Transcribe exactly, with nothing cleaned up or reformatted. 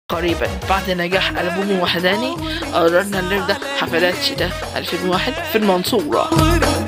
قريبا بعد نجاح ألبوم وحداني قررنا نبدأ حفلات شتاء ألفين وواحد في المنصورة.